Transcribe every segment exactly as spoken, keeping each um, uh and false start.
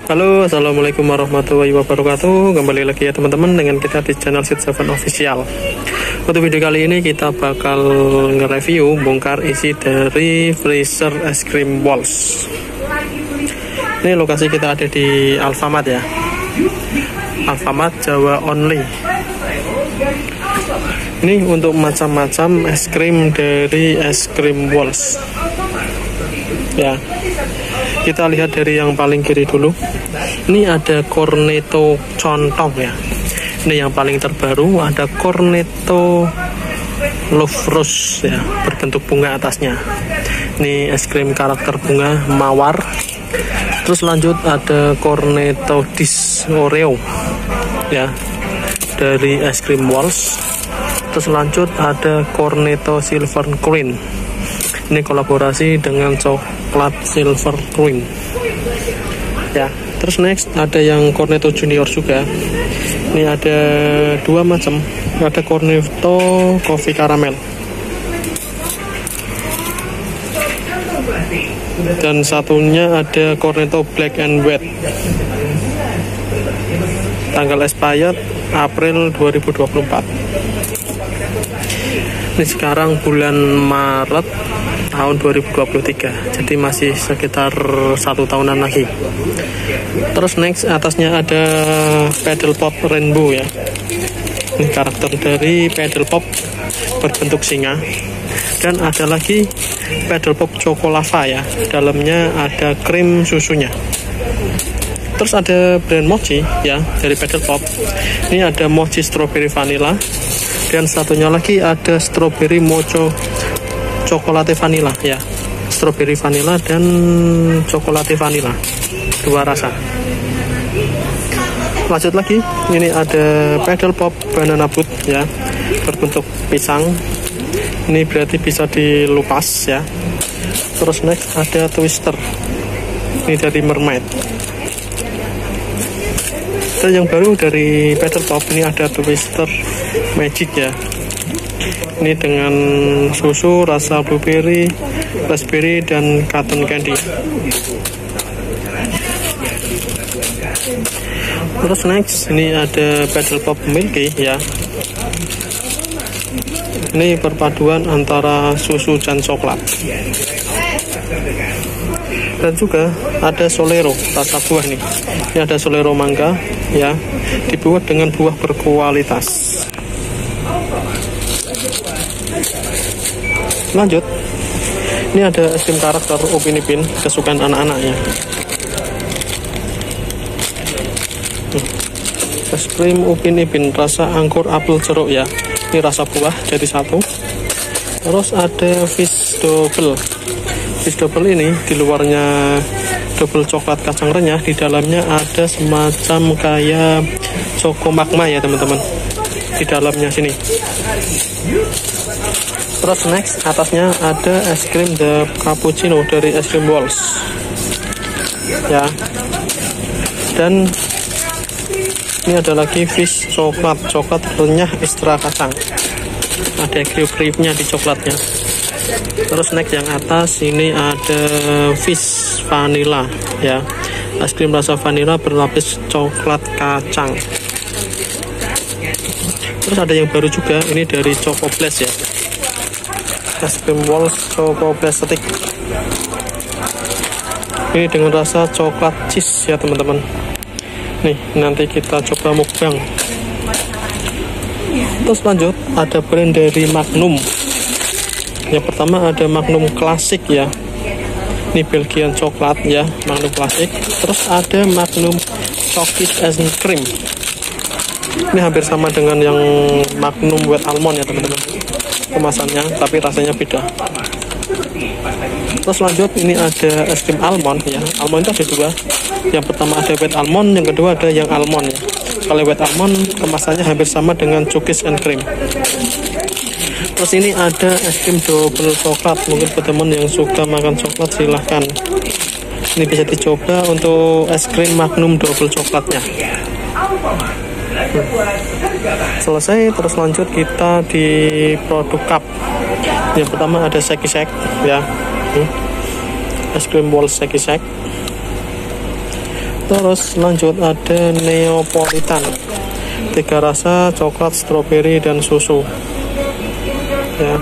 Halo, assalamualaikum warahmatullahi wabarakatuh. Kembali lagi ya teman-teman dengan kita di channel Seed seven Official. Untuk video kali ini kita bakal nge-review bongkar isi dari freezer es krim Walls. Ini lokasi kita ada di Alfamart ya, Alfamart Jawa Only. Ini untuk macam-macam es krim dari es krim Walls ya. Kita lihat dari yang paling kiri dulu. Ini ada Cornetto Contong ya. Ini yang paling terbaru, ada Cornetto Love Rose ya, berbentuk bunga atasnya. Ini es krim karakter bunga mawar. Terus lanjut ada Cornetto Dis Oreo ya, dari es krim Walls. Terus lanjut ada Cornetto Silver Queen. Ini kolaborasi dengan coklat Silver Queen ya. Terus next ada yang Cornetto Junior juga. Ini ada dua macam, ada Cornetto Coffee Caramel dan satunya ada Cornetto Black and White. Tanggal expired April dua ribu dua puluh empat. Ini sekarang bulan Maret tahun dua ribu dua puluh tiga, jadi masih sekitar satu tahunan lagi. Terus next atasnya ada Paddle Pop Rainbow ya. Ini karakter dari Paddle Pop berbentuk singa. Dan ada lagi Paddle Pop Chocolava ya, dalamnya ada krim susunya. Terus ada brand mochi ya dari Paddle Pop. Ini ada mochi strawberry vanilla, dan satunya lagi ada strawberry mocho cokolate vanilla ya, strawberry vanilla dan cokolate vanilla, dua rasa. Lanjut lagi, ini ada Paddle Pop Banana Boat ya, berbentuk pisang. Ini berarti bisa dilupas ya. Terus next ada Twister, ini dari Mermaid. Dan yang baru dari Paddle Pop ini ada Twister Magic ya. Ini dengan susu rasa blueberry, raspberry, dan cotton candy. Terus next ini ada Paddle Pop Milky ya. Ini perpaduan antara susu dan coklat. Dan juga ada Solero rasa buah nih. Ini ada Solero mangga ya, dibuat dengan buah berkualitas. Lanjut, ini ada es krim karakter Upin Ipin kesukaan anak-anaknya. Es krim Upin Ipin rasa anggur apel jeruk ya. Ini rasa buah jadi satu. Terus ada fish double. Fish double ini di luarnya double coklat kacang renyah, di dalamnya ada semacam kayak Choco Magma ya teman-teman. Di dalamnya sini. Terus next atasnya ada es krim The Cappuccino dari es krim Walls ya. Dan ini ada lagi fish coklat, coklat renyah ekstra kacang, ada kriuk-kriuknya di coklatnya. Terus next yang atas ini ada fish vanilla ya, es krim rasa vanilla berlapis coklat kacang. Terus ada yang baru juga, ini dari Choco Blast ya, es krim Walls Choco Blast Stick. Ini dengan rasa coklat cheese ya teman-teman. Nih nanti kita coba mukbang. Terus lanjut ada brand dari Magnum. Yang pertama ada Magnum Classic ya. Ini Belgian coklat ya, Magnum Classic. Terus ada Magnum Cookies and Cream. Ini hampir sama dengan yang Magnum White Almond ya teman-teman, kemasannya, tapi rasanya beda. Terus lanjut ini ada es krim almond ya. Almond itu ada dua. Yang pertama ada white almond, yang kedua ada yang almond ya. Kalau white almond kemasannya hampir sama dengan cookies and cream. Terus ini ada es krim double coklat. Mungkin buat teman yang suka makan coklat silahkan. Ini bisa dicoba untuk es krim Magnum double coklatnya. Selesai. Terus lanjut kita di produk cup. Yang pertama ada Shake Shack ya, hmm. es krim Walls Shake Shack. Terus lanjut ada Neapolitan, tiga rasa, coklat, stroberi, dan susu. Ya.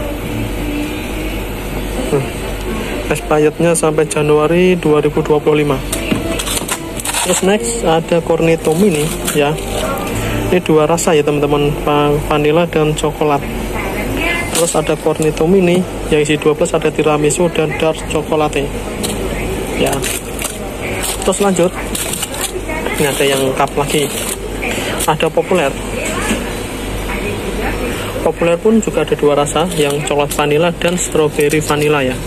Hmm. Expirednya sampai Januari dua ribu dua puluh lima. Terus next ada Cornetto Mini ya. Ini dua rasa ya teman-teman, vanilla dan coklat. Terus ada Cornetto Mini yang isi dua belas, ada tiramisu dan dark chocolate. Ya. Terus lanjut. Ini ada yang cup lagi. Ada populer. Populer pun juga ada dua rasa, yang coklat vanilla dan strawberry vanilla ya.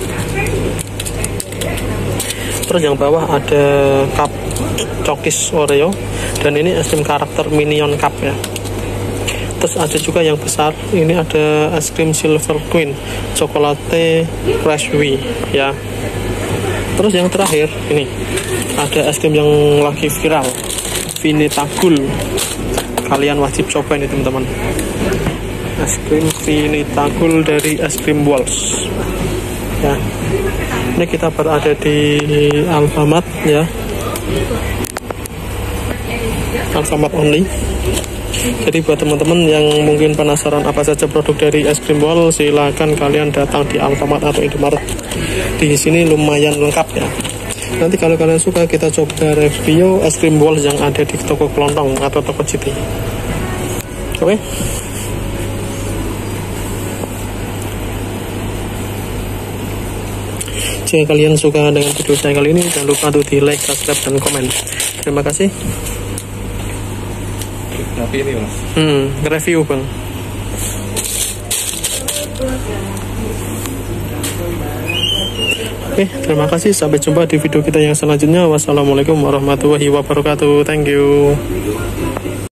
Terus yang bawah ada cup cokis Oreo, dan ini es krim karakter Minion Cup ya. Terus ada juga yang besar, ini ada es krim Silver Queen Chocolate Raspberry ya. Terus yang terakhir ini ada es krim yang lagi viral, Vinitagul. Kalian wajib coba ini teman-teman. Es krim Vinitagul dari es krim Walls ya. Ini kita berada di Alfamart ya, Alfamart only. Jadi buat teman-teman yang mungkin penasaran apa saja produk dari es krim Walls, silahkan kalian datang di Alfamart atau Indomaret. Di sini lumayan lengkap ya. Nanti kalau kalian suka, kita coba review es krim Walls yang ada di toko kelontong atau toko Citi. Oke. Jika kalian suka dengan video saya kali ini, jangan lupa untuk di like, subscribe, dan komen. Terima kasih. Tapi ini mas, Hmm, review bang. Oke, terima kasih. Sampai jumpa di video kita yang selanjutnya. Wassalamualaikum warahmatullahi wabarakatuh. Thank you.